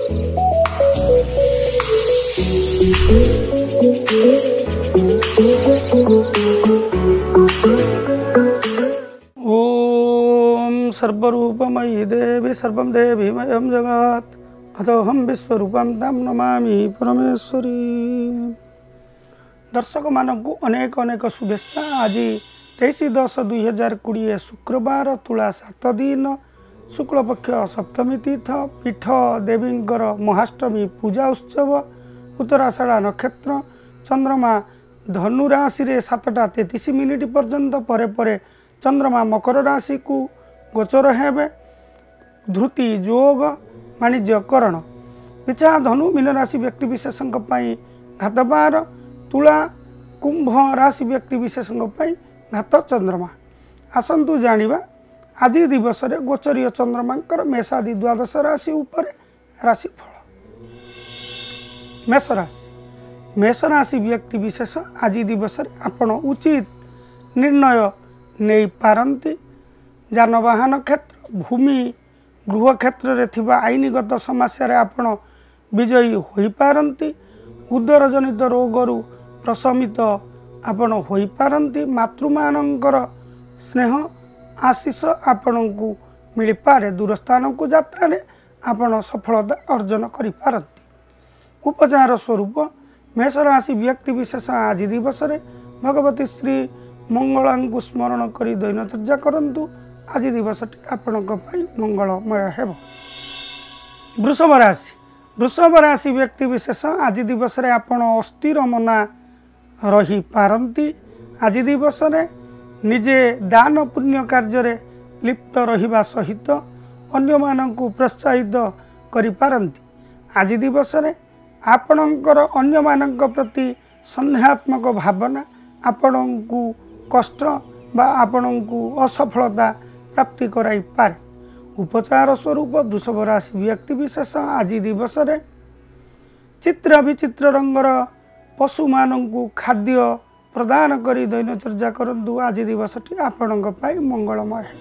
ओम सर्वरूपमयी देवी सर्वं देवीमयं जगत् अतोहम विश्वरूपं तां नमामि परमेश्वरी। दर्शक मानक अनेक अनेक शुभेच्छा। आज 23/10/2020 शुक्रवार तुला 7 दिन शुक्लपक्ष सप्तमी तीर्थ पीठ देवींकर महाष्टमी पूजा उत्सव उत्तराषाढ़ नक्षत्र चंद्रमा धनु राशि 7:33 पर्यंत परे परे चंद्रमा मकर राशि को गोचर हेबे। धृति जोग वाणिज्य करण विचार धनु मीन राशि व्यक्ति विशेषों घातबार तुला कुंभ राशि व्यक्ति विशेषों घात चंद्रमा। आसतु जानिबा आज दिवस रे गोचरीय चंद्रमांकर मेषादि द्वादश राशि उपर राशिफल। मेष राशि व्यक्ति विशेष आज दिवस रे आपण उचित निर्णय नहीं पारंती। जानवाहन क्षेत्र भूमि गृह क्षेत्र रे थिबा आईनगत समस्या रे आपण विजयी होई पारंती। उदर जनित रोगरु प्रशमित आपण होई पारंती। मातृमानंकर स्नेह आशीष आपण को मिल पारे। दूरस्थान को यात्रा रे आपण सफलता अर्जन करि पारंती। उपचार स्वरूप मेष राशि व्यक्ति विशेष आज दिवस रे भगवती श्री मंगला को स्मरण करी दैनचर्या करंतु। आज दिवसटी आपणक मंगलमय हेब। वृषभ राशि व्यक्ति विशेष आज दिवस रे आपण अस्थिर मना रही पारंती। आज दिवस रे निजे दान पुण्य कार्य रे लिप्त रहिबा सहित अन्य मानकु प्रोत्साहित करि पारंती। आज दिवस रे आपणकर अन्य मानक प्रति संदेहात्मक भावना आपणकु कष्ट बा आपणकु असफलता प्राप्ति कराई पारे। उपचार स्वरूप वृषभ राशि व्यक्ति विशेष आज दिवस रे चित्र विचित्र रंगर पशु मानकु खाद्य प्रदान करी दैनचर्या करंतु। आज दिवसटी आपणक पाई मंगलमय है।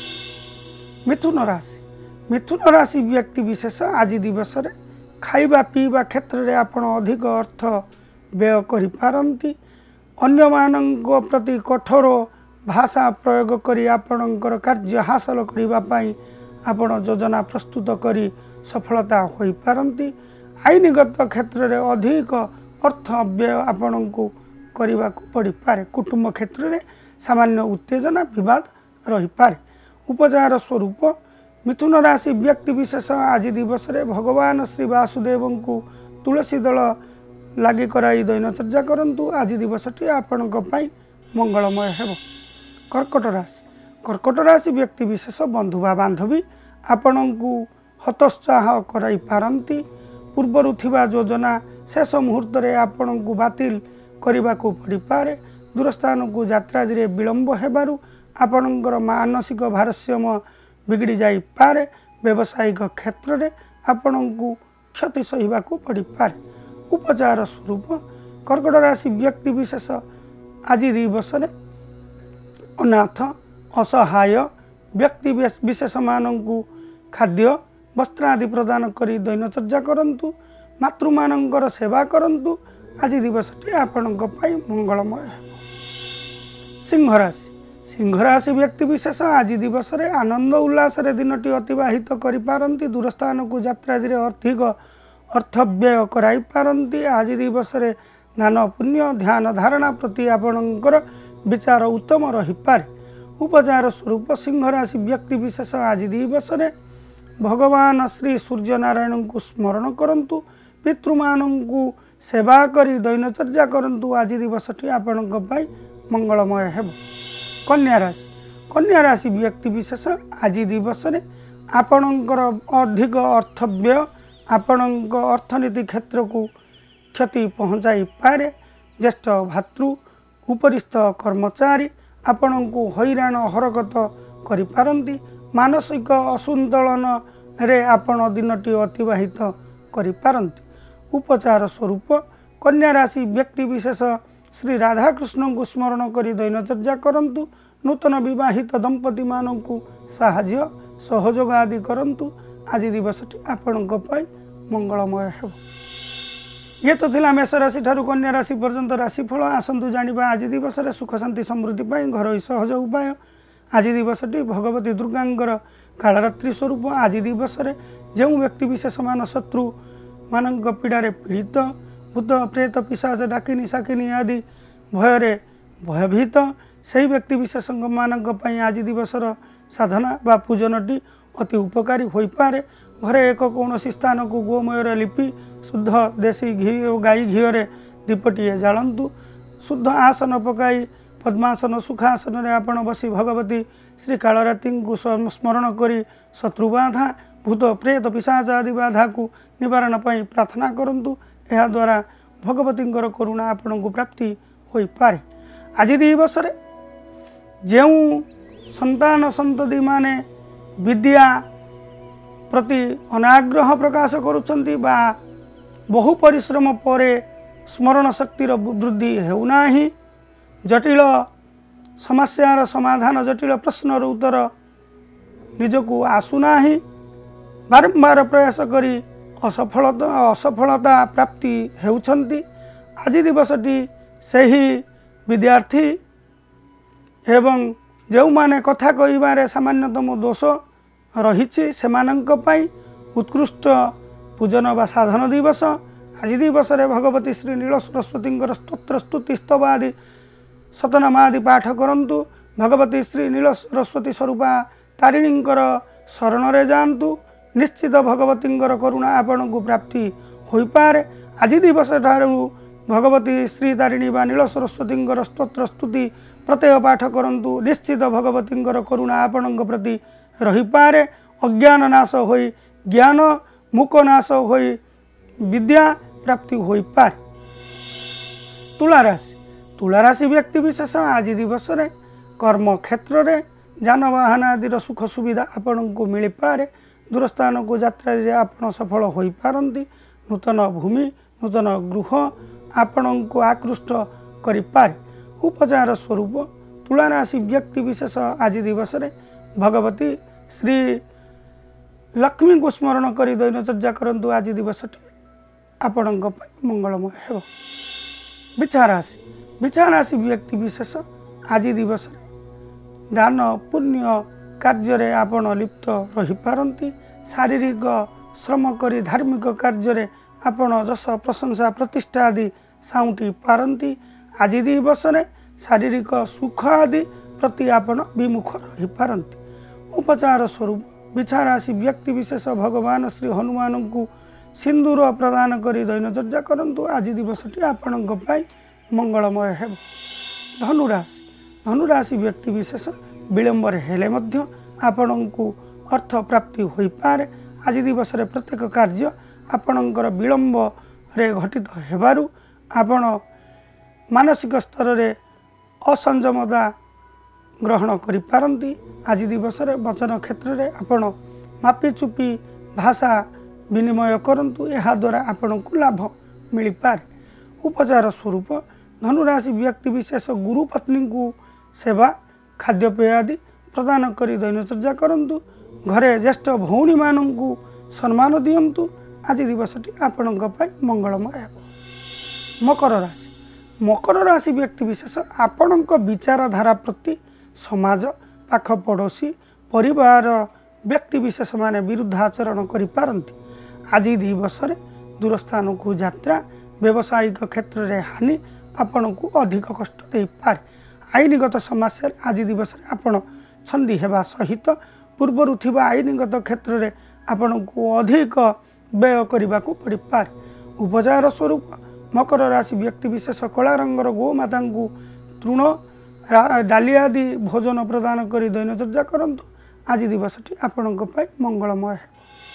मिथुन राशि व्यक्ति विशेष आज दिवस रे खाइबा पीवा क्षेत्र रे आपण अधिक अर्थ व्यय करि पारंती। अन्य मानक प्रति कठोर भाषा प्रयोग करी आपणकर कार्य हासिल करिबा पाई आपण योजना प्रस्तुत करी सफलता होई पारंती। आईनगत क्षेत्र रे अधिक अर्थ व्यय आपण को करने को पड़ पारे। कुटुंब क्षेत्र में सामान्य उत्तेजना विवाद रही पारे। उपचार स्वरूप मिथुन राशि व्यक्ति विशेष आज दिवस रे भगवान श्री वासुदेव को तुलसी दल लगी कराई दैनचर्या करंतु। आज दिवसटी आपणक पाई मंगलमय हेब। कर्कट राशि व्यक्ति विशेष बंधु बा बांधवी आपण को हतोत्साह कराई पारंती। पूर्वर थिबा योजना शेष मुहूर्त रे आपण को बातिल करने को पड़ पारे। दूरस्थान को यात्रा धीरे विलंब हेबारु आपणकर मानसिक भारसाम्य बिगड़ी जाई पारे। व्यावसायिक क्षेत्र में आपण को क्षति सहिबा को पड़ पारे। उपचार स्वरूप कर्कट राशि व्यक्ति विशेष आज दिवस रे अनाथ असहाय व्यक्ति विशेष मानू खाद्य वस्त्र आदि प्रदान करी दैनचर्या करंतु। मातृमानंकर सेवा करंतु। आज दिवसटी आपणक पाई मंगलमय है। सिंह राशि व्यक्ति विशेष आज दिवस रे आनंद उल्लास रे दिनटी अतिबाहित करि पारंती। दूरस्थान को यात्रा धीरे अधिक अर्थ व्यय कराई पारंती। आज दिवस रे दान पुण्य ध्यान धारणा प्रति आपणकर विचार उत्तम रही पारे। उपचार स्वरूप सिंह राशि व्यक्ति विशेष आज दिवस रे भगवान श्री सूर्य नारायण को स्मरण करंतु। पितृमानंकु सेवा करी दैनचर्या करंतु। आज दिवसटी आपणक पाई मंगलमय हेब। कन्या राशि व्यक्ति विशेष आज दिवस रे आपणकर अधिक अर्थ व्यय आपणक अर्थनीति क्षेत्र को क्षति पहुँचाई पारे। ज्येष्ठ भातृ उपरिस्थ कर्मचारी आपण को हैरान हरकत करि पारंती। मानसिक असंतुलन रे आपण दिनटी अतिबाहित करि पारंती। उपचार स्वरूप कन्या राशि व्यक्ति विशेष श्री राधाकृष्ण को स्मरण करी दैनचर्या करंतु। नूतन विवाहित दंपति मानू साहाय्य सहयोग आदि करंतु। आज दिवसटी आपणक पाई मंगलमय हो। ये तो थिला मेष राशि ठारू कन्या राशि पर्यंत राशिफल। आसंतु जानिबा आज दिवस रे सुख शांति समृद्धि पाई घरोई सहज उपाय। आज दिवसटी भगवती दुर्गांकर कालरात्रि स्वरूप। आज दिवस रे जो व्यक्ति विशेष मान शत्रु मानक पीड़ारे पीड़ित भूत प्रेत पिशाच डाकिनी साकिनी आदि भୟରେ भयभीत से व्यक्ति विशेष मानक पई आज दिवसर साधना बा पूजनटी अति उपकारी हो पारे। घरे एक कौन स्थान को गोमयर लिपि शुद्ध देशी घी और गाई घीरे दीपटीए जालतु। शुद्ध आसन पकाई पद्मासन सुखासन रे आपण बसी भगवती श्री कालरात्रि को स्मरण करी शत्रु बाधा भूत प्रेत पिशाच आदि बाधा को निवारण पाई प्रार्थना करंतु। यह द्वारा भगवती करुणा आपण को प्राप्ति हो पारे। आज दिवस रे जो संतान संतति माने विद्या प्रति अनाग्रह प्रकाश करुछंती बा बहु परिश्रम परे स्मरण शक्तिर वृद्धि हेउना ही जटिल समस्यार समाधान जटिल प्रश्नर उत्तर निजको आसुना ही बारंबार प्रयास करी असफलता प्राप्ति हेउछंती। आज दिवसटी सही विद्यार्थी एवं जो माने कथा कहिबारे सामान्यतम दोष रही सेमानंक पाई उत्कृष्ट पूजन बा साधन दिवस। आज दिवस रे भगवती श्री नील सरस्वती स्तोत्र स्तुति स्तव आदि सतनाम आदि पाठ करंतु। भगवती श्री नील सरस्वती स्वरूपा तारिणी शरण रे जातु। निश्चित भगवती करुणा आपण को प्राप्ति हो पारे। आज दिवस ठारू भगवती श्री तारिणी बा नील सरस्वती स्तोत्र स्तुति प्रत्यय पाठ करंतु। निश्चित भगवती करुणा आपण प्रति रही पारे। अज्ञान नाश होई ज्ञान मुक नाश होई विद्या प्राप्ति हो पारे। तुला राशि तुला राशि व्यक्ति विशेष आज दिवस रे कर्म क्षेत्र रे जानवाहन आदि सुख सुविधा आपण को मिल पारे। दूरस्थान को यात्रा रे आपण सफल हो पारंती। नूतन भूमि नूतन गृह आपण को आकृष्ट करि पारे। उपचार स्वरूप तुला राशि व्यक्ति विशेष आज दिवस रे भगवती श्री लक्ष्मी को स्मरण करी दैनचर्या करंतु। आज दिवसटी आपण मंगलमय हो। विचार राशि व्यक्ति विशेष आज दिवस दान पुण्य कार्य रे आपण लिप्त रही पारंती। शारीरिक श्रम करी धार्मिक कार्य रे आपण जस प्रशंसा प्रतिष्ठा आदि साउंटी पारंती। आज दिवस रे शारीरिक सुख आदि प्रति आपण विमुख रही पारंती। उपचार स्वरूप विचार राशि व्यक्ति विशेष भगवान श्री हनुमान को सिंदूर प्रदान करी दैनचर्या करंतु। आज दिवसटी आपणक पाई मंगलमय हेब। धनुराशि व्यक्ति विशेष विलंबर हेले मध्य आपणक अर्थ प्राप्ति हो पारे। आज दिवस रे प्रत्येक कार्य आपणकर विलंब रे घटित हेबारु आपण मानसिक स्तर रे असंयमता ग्रहण करि पारंती। आज दिवस रे वचन क्षेत्र रे आपण मापी चुपी भाषा विनिमय करंतु। यह द्वारा आपण को लाभ मिल पारे। उपचार स्वरूप धनुराशि व्यक्ति विशेष गुरु पत्नी को सेवा खाद्यपेय आदि प्रदान करी दैनचर्या करंतु। घरे ज्येष्ठ भौणी मानू सम्मान दियंतु। आज दिवसटी आपणक पाई मंगलमय हेब। मकर राशि व्यक्ति विशेष आपणक विचारधारा प्रति समाज पाख पड़ोशी परिवार व्यक्ति विशेष माने विरुद्ध आचरण करि पारंती। आज दिवस रे दूरस्थान को यात्रा व्यावसायिक क्षेत्र रे हानि आपण को अधिक कष्ट दे पारे। आईनगत समस्या आज दिवस रे आपण छंदी हेबा सहित पूर्वरु थिबा आईनगत क्षेत्र रे आपण को अधिक व्यय करने को पड़ पारे। उपचार स्वरूप मकर राशि व्यक्ति विशेष कला रंगर गोमाता को तृण डाली आदि भोजन प्रदान करी दैनचर्या करंतु। आज दिवसटी आपणक पाई मंगलमय है।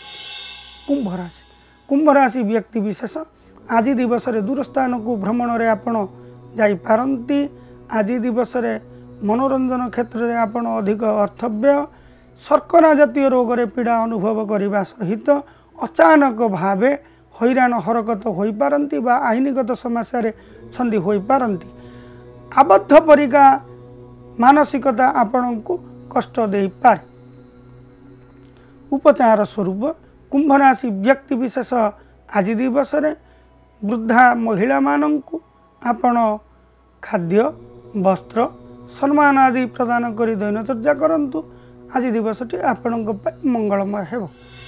कुंभ राशि व्यक्ति विशेष आज दिवस रे दूरस्थान को भ्रमण रे आपण जाई पारंती। आज दिवस रे मनोरंजन क्षेत्र रे आपण अधिक अर्थव्यय शर्करा जातीय रोग रे पीड़ा अनुभव करने सहित अचानक भावे हैरान हरकत हो पारंती बा आईनगत समस्या रे छंदी हो पारंती। आबद्ध परिका मानसिकता आपण को कष्ट दे पारे। उपचार स्वरूप कुंभ राशि व्यक्ति विशेष आज दिवस रे वृद्धा महिला मानंकु आपण खाद्य वस्त्र सम्मान आदि प्रदान करी दैनचर्या करंतु। आज दिवसटी आपणक मंगलमय हेब।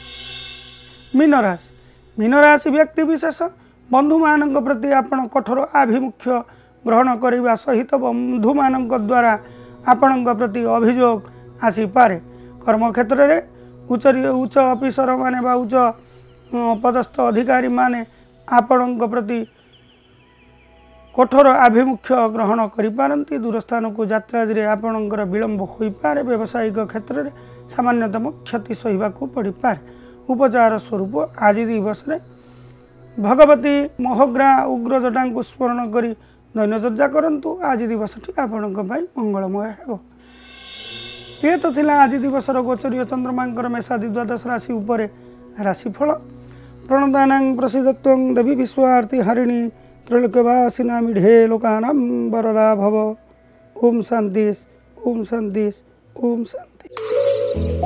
मीन राशि व्यक्ति विशेष बंधु मानक प्रति आपण कठोर आभिमुख्य ग्रहण करने सहित बंधु मानक द्वारा आपण प्रति अभियोग आसीपे। कर्मक्षेत्र में उच्च ऑफिसर माने बा उच्च पदस्थ अधिकारी माने आपण प्रति कठोर आभिमुख्य ग्रहण करिपारंती। दूरस्थान को यात्रादि आपणकर विलंब हो पारे। व्यावसायिक क्षेत्र में सामान्यतम क्षति सहिबाकू पड़ी पारे। उपचार स्वरूप आज दिवस रे भगवती मोहग्रा उग्रजटा को स्मरण करी दैनचर्या करंतु। आज दिवसटी आपणक मंगलमय हेब। ये तो थिला आज दिवसर गोचरीय चंद्रमांकर मेषादि द्वादश राशि उपरे राशिफल। प्रणतानां प्रसिद्धत्वं देवी विश्वार्ति हरिणी त्रैलोक्यवासिना मीढे लोकानां वरदा भव। ओम शांति ओम शांति ओम शांति।